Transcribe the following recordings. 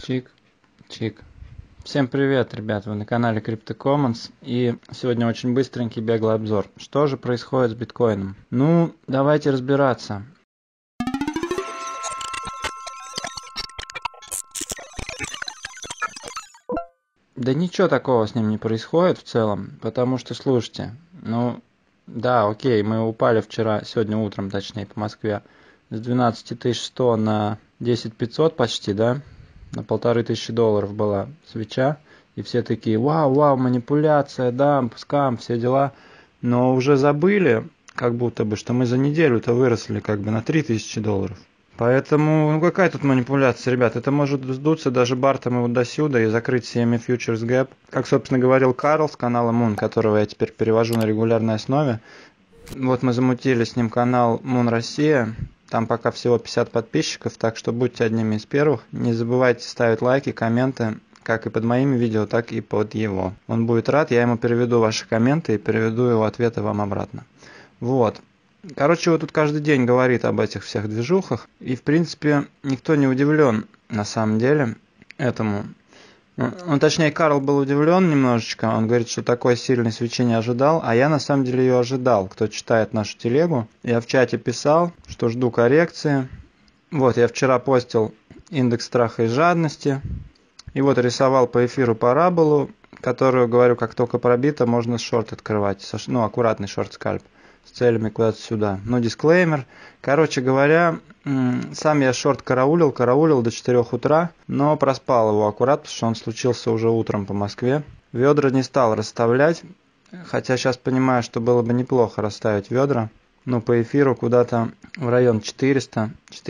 Чик, чик. Всем привет, ребят, вы на канале CryptoCommons, и сегодня очень быстренький беглый обзор. Что же происходит с биткоином? Ну, давайте разбираться. Да ничего такого с ним не происходит в целом, потому что, слушайте, да, окей, мы упали сегодня утром, точнее, по Москве, с 12100 на 10500 почти, да? На $1500 была свеча, и все такие, вау, манипуляция, да, скам, все дела. Но уже забыли, как будто бы, что мы за неделю-то выросли как бы на $3000. Поэтому, какая тут манипуляция, ребят, это может сдуться даже бартом и вот до сюда и закрыть CME Futures Gap. Как, собственно, говорил Карл с канала Moon, которого я теперь перевожу на регулярной основе. Вот мы замутили с ним канал Moon Россия. Там пока всего 50 подписчиков, так что будьте одними из первых. Не забывайте ставить лайки, комменты, как и под моими видео, так и под его. Он будет рад, я ему переведу ваши комменты и переведу его ответы вам обратно. Вот. Короче, вот тут каждый день говорит об этих всех движухах. И, в принципе, никто не удивлен на самом деле этому. Точнее, Карл был удивлен немножечко. Он говорит, что такой сильной свечи не ожидал. А я на самом деле ее ожидал. Кто читает нашу телегу. Я в чате писал, что жду коррекции. Вот, я вчера постил индекс страха и жадности. И вот рисовал по эфиру параболу, которую, говорю, как только пробито, можно шорт открывать. Аккуратный шорт-скальп. С целями куда-то сюда. Дисклеймер. Короче говоря, сам я шорт караулил до 4 утра, но проспал его аккурат, потому что он случился уже утром по Москве. Ведра не стал расставлять, хотя сейчас понимаю, что было бы неплохо расставить ведра. По эфиру куда-то в район 400,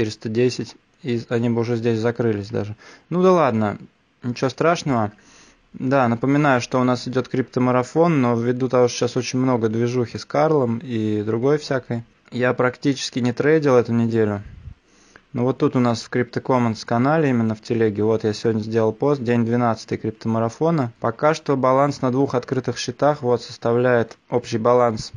410, и они бы уже здесь закрылись даже. Да ладно, ничего страшного. Да, напоминаю, что у нас идет криптомарафон, но ввиду того, что сейчас очень много движухи с Карлом и другой всякой, я практически не трейдил эту неделю. Вот тут у нас в CryptoCommons канале, именно в телеге, вот я сегодня сделал пост, день 12 криптомарафона. Пока что баланс на двух открытых счетах составляет общий баланс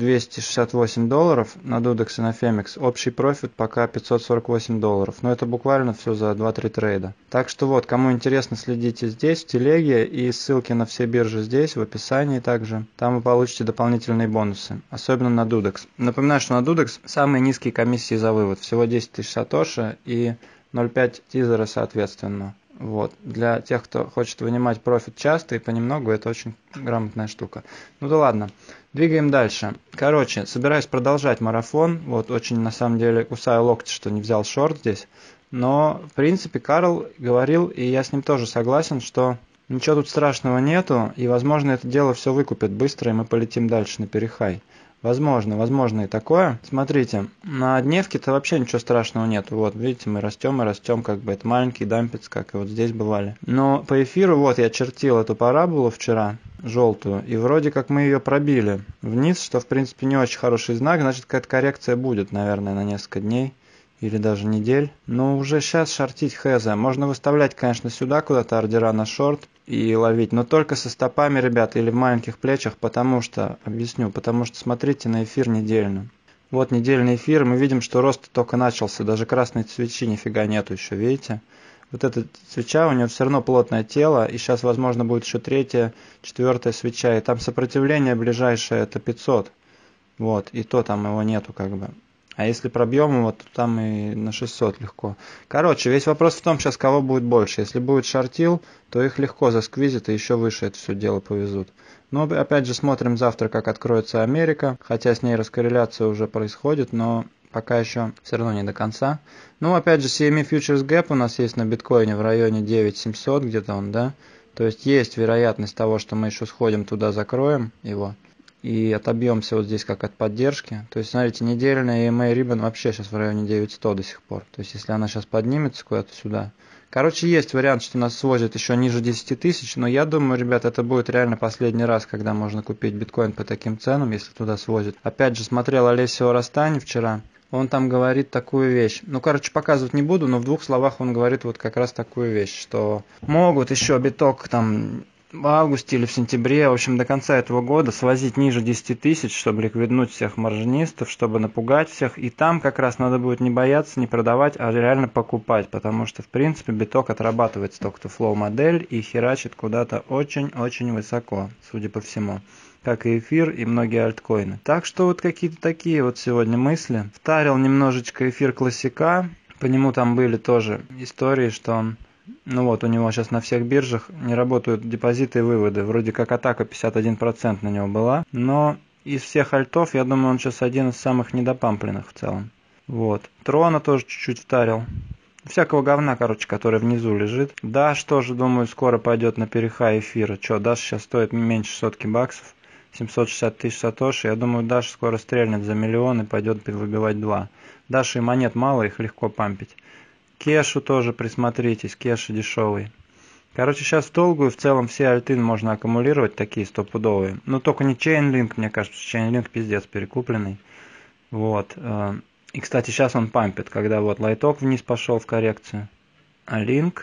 $1268 на Dudex и на Femex. Общий профит пока $548. Но это буквально все за 2-3 трейда. Так что кому интересно, следите здесь, в телеге, и ссылки на все биржи здесь, в описании также. Там вы получите дополнительные бонусы, особенно на Dudex. Напоминаю, что на Dudex самые низкие комиссии за вывод, всего 10 тысяч сатоши и 0,5 тизера соответственно. Для тех, кто хочет вынимать профит часто и понемногу, это очень грамотная штука. Да ладно, двигаем дальше. Короче, собираюсь продолжать марафон. Очень на самом деле кусаю локти, что не взял шорт здесь. Но, в принципе, Карл говорил, и я с ним тоже согласен, что ничего тут страшного нету, и, возможно, это дело все выкупит быстро, и мы полетим дальше на перехай. Возможно и такое. Смотрите, на дневке-то вообще ничего страшного нет. Видите, мы растем и растем, как бы это маленький дампец, как и вот здесь бывали. Но по эфиру, я чертил эту параболу вчера, желтую, и вроде как мы ее пробили вниз, что в принципе не очень хороший знак, значит какая-то коррекция будет, наверное, на несколько дней. Или даже недель. Но уже сейчас шортить хз. Можно выставлять, конечно, сюда куда-то ордера на шорт и ловить. Но только со стопами, ребята, или в маленьких плечах. Потому что смотрите на эфир недельно. Недельный эфир. Мы видим, что рост только начался. Даже красной свечи нифига нету еще, видите? Эта свеча, у нее все равно плотное тело. И сейчас, возможно, будет еще 3-я, 4-я свеча. И там сопротивление ближайшее это 500. И то там его нету как бы. А если пробьем его, то там и на 600 легко. Короче, весь вопрос в том сейчас, кого будет больше. Если будет шортил, то их легко засквизит и еще выше это все дело повезут. Но опять же смотрим завтра, как откроется Америка. Хотя с ней раскорреляция уже происходит, но пока еще все равно не до конца. Опять же, CME Futures Gap у нас есть на биткоине в районе 9700, где-то он, да? То есть вероятность того, что мы еще сходим туда, закроем его. И отобьемся здесь как от поддержки. То есть, смотрите, недельная EMA Ribbon вообще сейчас в районе 900 до сих пор. То есть, если она сейчас поднимется куда-то сюда. Короче, есть вариант, что нас свозят еще ниже 10 тысяч, но я думаю, ребят, это будет реально последний раз, когда можно купить биткоин по таким ценам, если туда свозят. Опять же, смотрел Олесио Растани вчера. Он там говорит такую вещь. Показывать не буду, но в двух словах он говорит как раз такую вещь, что могут еще биток там в августе или в сентябре, в общем, до конца этого года свозить ниже 10 тысяч, чтобы ликвиднуть всех маржинистов, чтобы напугать всех. И там как раз надо будет не бояться, не продавать, а реально покупать, потому что, в принципе, биток отрабатывает stock-to-flow модель и херачит куда-то очень-очень высоко, судя по всему. Как и эфир, и многие альткоины. Так что вот какие-то такие вот сегодня мысли. Втарил немножечко эфир классика. По нему там были тоже истории, что он... Ну вот, у него сейчас на всех биржах не работают депозиты и выводы. Вроде как атака 51% на него была. Но из всех альтов, я думаю, он сейчас один из самых недопампленных в целом. Вот. Трона тоже чуть-чуть втарил. Всякого говна, короче, который внизу лежит. Даш тоже, думаю, скоро пойдет на перехай эфира. Че, Даш сейчас стоит меньше сотки баксов. 760 тысяч сатоши. Я думаю, Даш скоро стрельнет за миллион и пойдет выбивать 2. Даши и монет мало, их легко пампить. Кешу тоже присмотритесь, кеша дешевый. Короче, сейчас в долгую в целом все альты можно аккумулировать, такие стопудовые. Но только не Chainlink, мне кажется, Chainlink пиздец перекупленный. Вот. И, кстати, сейчас он пампит, когда вот лайток вниз пошел в коррекцию. А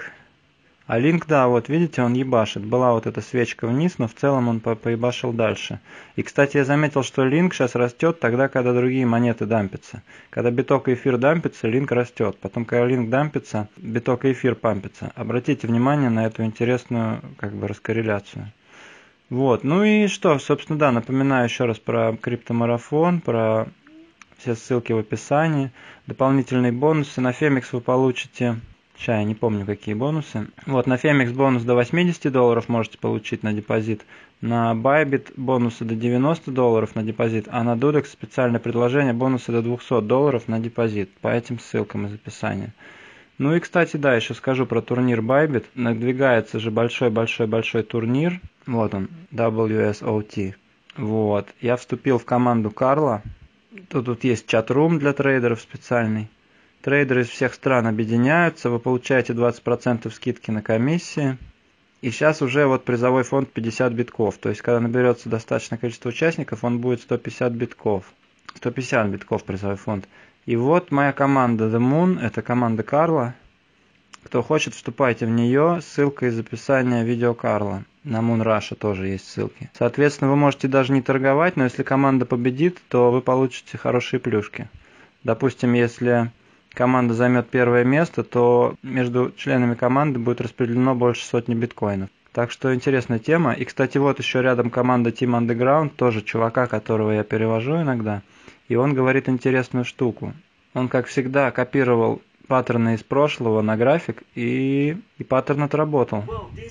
Link, да, вот видите, он ебашит. Была вот эта свечка вниз, но в целом он поебашил дальше. И, кстати, я заметил, что Link сейчас растет тогда, когда другие монеты дампятся. Когда биток и эфир дампятся, Link растет. Потом, когда Link дампится, биток и эфир пампятся. Обратите внимание на эту интересную, как бы, раскорреляцию. Вот, ну и что, собственно, да, напоминаю еще раз про криптомарафон, про все ссылки в описании. Дополнительные бонусы. На Femix вы получите... Сейчас я не помню, какие бонусы. Вот, на Femix бонус до $80 можете получить на депозит. На Bybit бонусы до $90 на депозит. А на Dudex специальное предложение бонусы до $200 на депозит. По этим ссылкам из описания. Ну и, кстати, да, еще скажу про турнир Bybit. Надвигается же большой-большой-большой турнир. Вот он, WSOT. Вот. Я вступил в команду Карла. Тут есть чат-рум для трейдеров специальный. Трейдеры из всех стран объединяются, вы получаете 20% скидки на комиссии. И сейчас уже вот призовой фонд 50 битков. То есть, когда наберется достаточное количество участников, он будет 150 битков. 150 битков призовой фонд. И вот моя команда The Moon, это команда Карла. Кто хочет, вступайте в нее. Ссылка из описания видео Карла. На Moon Russia тоже есть ссылки. Соответственно, вы можете даже не торговать, но если команда победит, то вы получите хорошие плюшки. Допустим, если... команда займет первое место, то между членами команды будет распределено больше сотни биткоинов. Так что интересная тема. И, кстати, вот еще рядом команда Team Underground, тоже чувака, которого я перевожу иногда. И он говорит интересную штуку. Он, как всегда, копировал паттерны из прошлого на график, и паттерн отработал.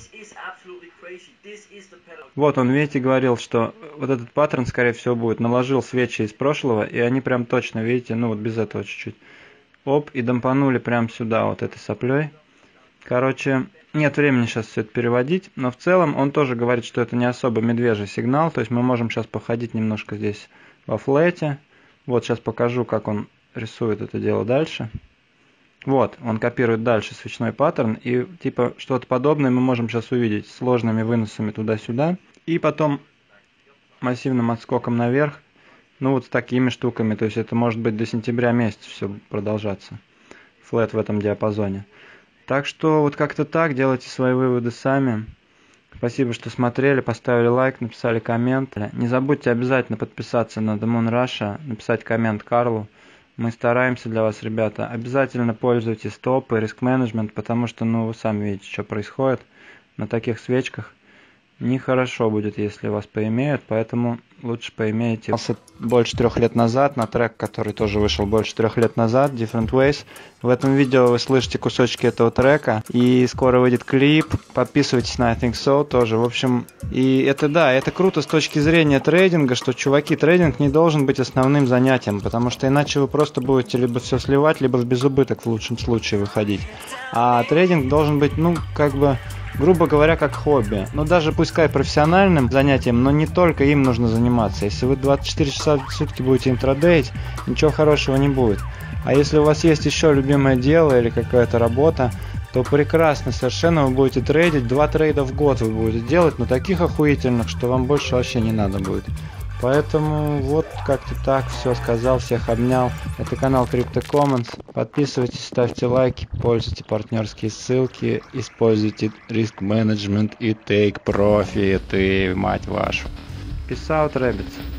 Вот он, видите, говорил, что вот этот паттерн, скорее всего, будет. Наложил свечи из прошлого, и они прям точно, видите, ну вот без этого чуть-чуть. Оп, и дампанули прямо сюда вот этой соплей. Короче, нет времени сейчас все это переводить, но в целом он тоже говорит, что это не особо медвежий сигнал, то есть мы можем сейчас походить немножко здесь во флете. Вот сейчас покажу, как он рисует это дело дальше. Вот, он копирует дальше свечной паттерн, и типа что-то подобное мы можем сейчас увидеть с сложными выносами туда-сюда, и потом массивным отскоком наверх. Ну вот с такими штуками, то есть это может быть до сентября месяца все продолжаться. Флэт в этом диапазоне. Так что вот как-то так, делайте свои выводы сами. Спасибо, что смотрели, поставили лайк, написали коммент. Не забудьте обязательно подписаться на The Moon Russia, написать коммент Карлу. Мы стараемся для вас, ребята. Обязательно пользуйтесь стопы, риск-менеджмент, потому что, ну, вы сами видите, что происходит на таких свечках. Нехорошо будет, если вас поимеют, поэтому лучше поимейте. Больше 3 лет назад на трек, который тоже вышел больше 3 лет назад, Different Ways. В этом видео вы слышите кусочки этого трека, и скоро выйдет клип. Подписывайтесь на I Think So тоже. В общем, и это да, это круто с точки зрения трейдинга, что, чуваки, трейдинг не должен быть основным занятием, потому что иначе вы просто будете либо все сливать, либо в безубыток в лучшем случае выходить. А трейдинг должен быть, ну, как бы... грубо говоря, как хобби. Но даже пускай профессиональным занятием, но не только им нужно заниматься. Если вы 24 часа в сутки будете интрадеить, ничего хорошего не будет. А если у вас есть еще любимое дело или какая-то работа, то прекрасно, совершенно вы будете трейдить. 2 трейда в год вы будете делать, но таких охуительных, что вам больше вообще не надо будет. Поэтому вот как-то так, все сказал, всех обнял. Это канал Crypto Commons. Подписывайтесь, ставьте лайки, пользуйте партнерские ссылки, используйте риск менеджмент и take profit, и мать вашу. Peace out, rabbits.